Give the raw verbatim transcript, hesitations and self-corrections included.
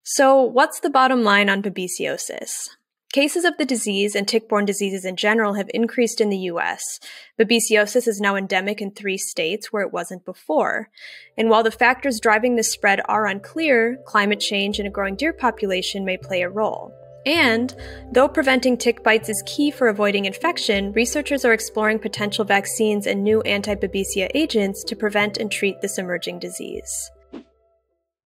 So, what's the bottom line on babesiosis? Cases of the disease and tick-borne diseases in general have increased in the U S. Babesiosis is now endemic in three states where it wasn't before. And while the factors driving this spread are unclear, climate change and a growing deer population may play a role. And, though preventing tick bites is key for avoiding infection, researchers are exploring potential vaccines and new anti-babesia agents to prevent and treat this emerging disease.